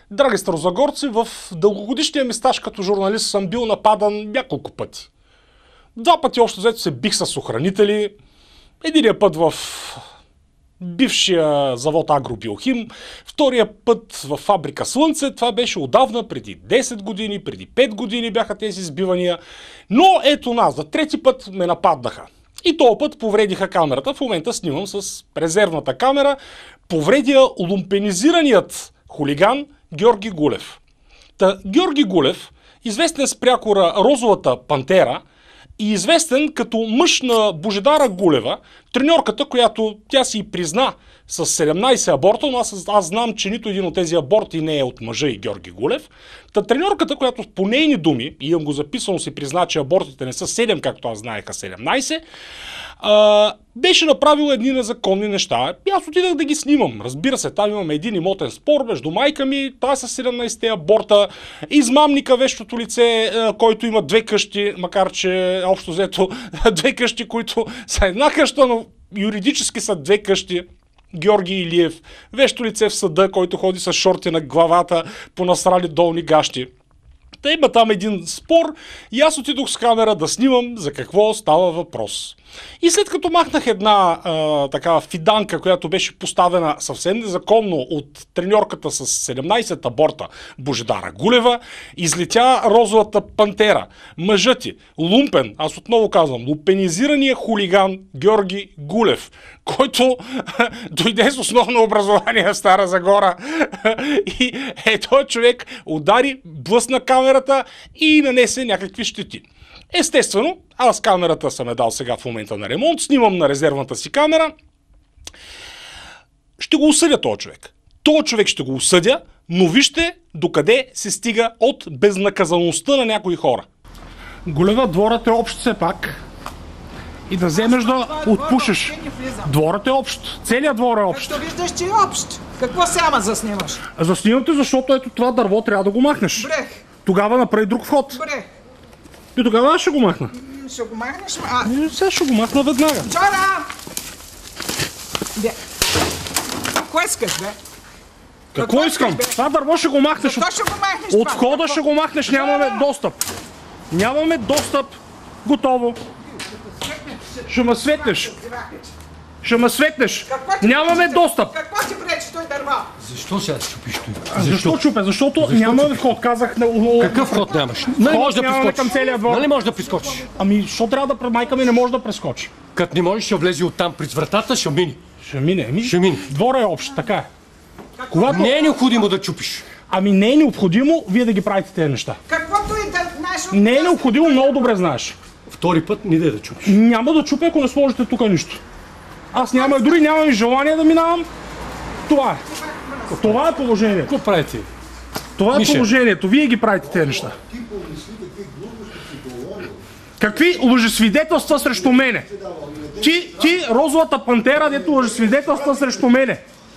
Драги старозагорци, в дългогодишния ми стаж като журналист съм бил нападан няколко пъти. 2 пъти общо взето се бих с охранители. Единия път в бившия завод Агробиохим, втория път в фабрика Слънце. Това беше отдавна, преди 10 години, преди 5 години бяха тези сбивания. Но ето нас, за 3-ти път ме нападнаха. И този път повредиха камерата. В момента снимам с резервната камера. Повредия лумпенизираният хулиган Георги Гулев. Георги Гулев, известен с прякора Розовата пантера и известен като мъж на Божидара Гулева, треньорката, която тя си призна с 17 аборта, но аз знам, че нито един от тези аборти не е от мъжа и Георги Гулев. Треньорката, която по нейни думи, и имам го записано, си призна, че абортите не са 7, както аз знаеха 17, беше направила едни незаконни неща. И аз отидах да ги снимам. Разбира се, там имаме един имотен спор между майка ми, тази с 17-те аборта, измамника, вещото лице, който има 2 къщи, макар че общо взето 2 къщи, които са една къща, но юридически са 2 къщи. Георги Илиев, вещо лице в съда, който ходи с шорти на главата по насрали долни гащи. Та има там един спор и аз отидох с камера да снимам за какво става въпрос. И след като махнах една такава фиданка, която беше поставена съвсем незаконно от треньорката с 17 аборта Божидара Гулева, излетя Розовата пантера. Мъжът ти, лумпен, аз отново казвам, лумпенизирания хулиган Георги Гулев, който дойде с основно образование в Стара Загора и този човек удари, блъсна камерата и нанесе някакви щети. Естествено, аз камерата съм дал сега в момента на ремонт, снимам на резервната си камера. Ще го осъдя този човек. Този човек ще го осъдя, но вижте докъде се стига от безнаказаността на някои хора. Гулева, дворът е общ все пак. И да вземеш да отпушиш. Дворът е общ. Целият двор е общ. Както виждаш, че е общ. Какво сега заснимаш? Заснимам те, защото ето това дърво трябва да го махнеш. Брех. Тогава направи друг вход. Брех. И тогава ще го махна. Ще го махнеш? Сега ще го махна веднага. Джора! Бе. Какво искаш, бе? Какво искам? Това дърво ще го махнеш. Защо ще го махнеш? От входа ще го махнеш, нямаме достъп. Нямаме достъп. Готово. Ще ме светнеш. Ще ме светнеш. Нямаме достъп. Какво ти пречи той дърва? Защо сега чупиш той? Защо чупя? Защото нямаме вход. Казах на... Какъв вход нямаш? Нали Може да нямаме към прескочиш. целия двор? Нали може да прескочиш? Ами, защо трябва да... Майка ми не може да прескочи. Като не можеш, ще влезе оттам през вратата, ще мини. Ще мине. Ще мине. Двора е общ, така е. Когато... Не е необходимо да чупиш. Ами не е необходимо вие да ги правите тези неща. Каквото и да знаеш... Не е необходимо, много добре знаеш. Втори път не дай да чупиш. Няма да чупя, ако не сложите тук нищо. Аз дори нямам и желание да минавам. Това е. Това е положението. Какво правите? Това е Мише. положението. Вие ги правите тези неща. Какви лъжесвидетелства срещу мене? Ти, Розовата пантера, дето лъжесвидетелства срещу мене.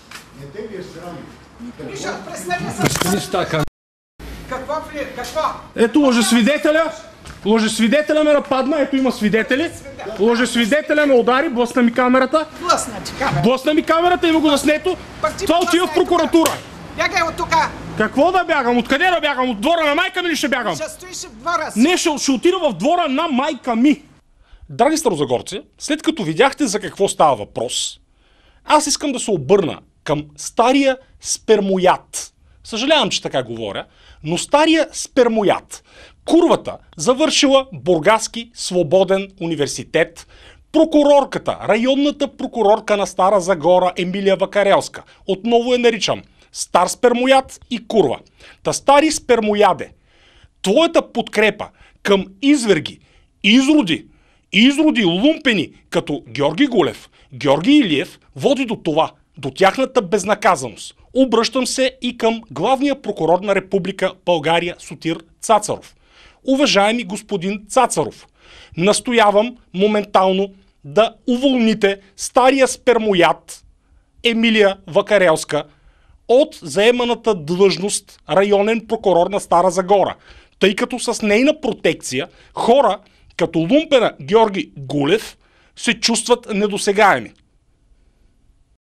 Миша, представи се... Не стака. Какво? Ето лъжесвидетеля. Лъжесвидетеля ме нападна, ето има свидетели. Лъжесвидетеля ме удари, блъсна ми камерата. Блъсна ти камера. Блъсна ми камерата, има го заснето. Това отива в прокуратура. Бягай от тука. Какво да бягам? Откъде да бягам? От двора на майка ми ли ще бягам? Ще стоиш в двора си. Не, ще отида в двора на майка ми. Драги старозагорци, след като видяхте за какво става въпрос, аз искам да се обърна към стария спермояд. Съжалявам, че така говоря, но стария спермояд. Курвата завършила Бургаски свободен университет. Прокурорката, районната прокурорка на Стара Загора Емилия Вакарелска. Отново я наричам стар спермояд и курва. Та стари спермояде, твоята подкрепа към изверги, изроди лумпени като Георги Гулев, Георги Илиев води до това, до тяхната безнаказаност. Обръщам се и към главния прокурор на Република България Сотир Цацаров. Уважаеми господин Цацаров, настоявам моментално да уволните стария спермояд Емилия Вакарелска от заеманата длъжност районен прокурор на Стара Загора, тъй като с нейна протекция хора като лумпена Георги Гулев се чувстват недосегаеми.